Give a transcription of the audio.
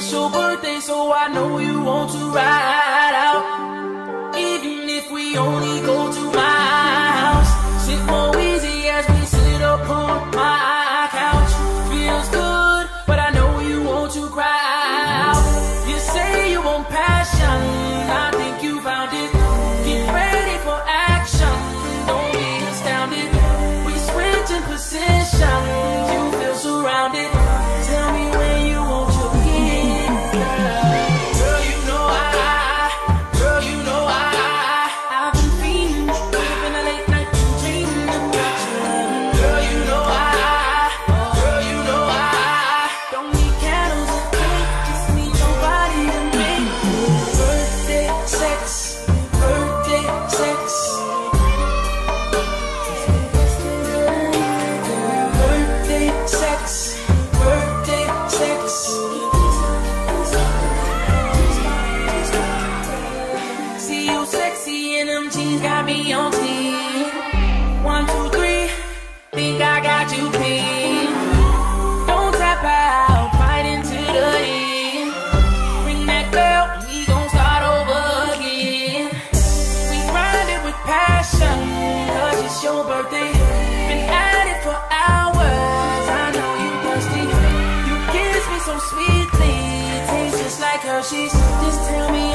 It's your birthday, so I know you want to ride out. Even if we only go to my house, sit more easy as we sit upon my couch. Feels good, but I know you want to cry out. You say you want passion, I think you found it. Get ready for action, don't be astounded. We switch in positions, you feel surrounded. Tell me when you want your kid, girl. Girl, you know I've been feeling, living a late night dreaming about you. Girl, you know I don't need candles and cake, just need your body to make birthday sex, birthday sex. Birthday sex, birthday sex. See you sexy in them jeans, got me on 10. 1, 2, 3, think I got you pinned. Don't tap out, fight into the end. Bring that girl, we gon' start over again. We grind it with passion, cause it's your birthday. Been at it for hours, I know you thirsty. You kiss me so sweetly, tastes just like Hershey's. Just tell me